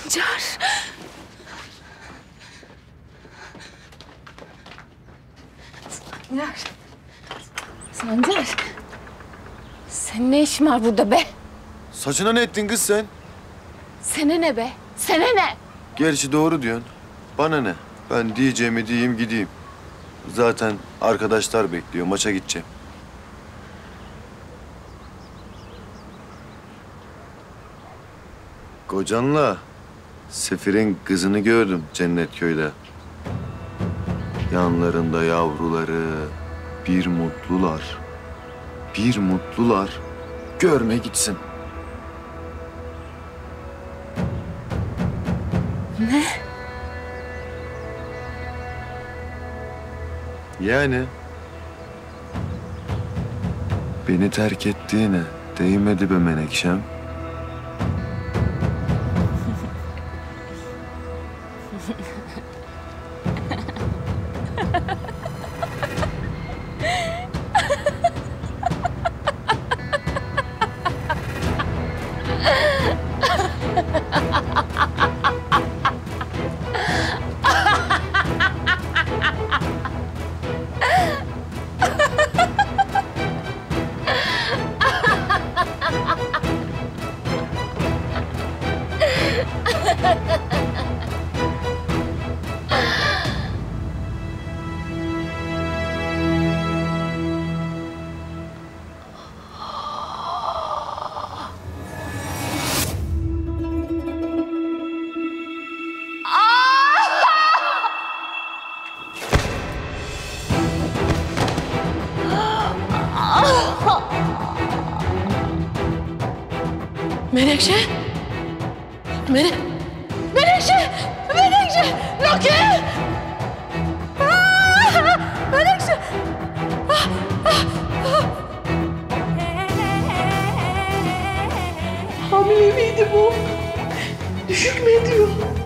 Sancar. Sancar. Sancar. Senin ne işin var burada be? Saçına ne ettin kız sen? Sana ne be? Sana ne? Gerçi doğru diyorsun. Bana ne? Ben diyeceğimi diyeyim gideyim. Zaten arkadaşlar bekliyor. Maça gideceğim. Kocanla Sefir'in kızını gördüm Cennetköy'de. Yanlarında yavruları. Bir mutlular. Bir mutlular. Görme gitsin. Ne? Yani beni terk ettiğine değmedi be Menekşem. Menekşe! Menekşe! Menekşe! Loki! Menekşe! Hamile miydi bu? Düşük mü ediyor?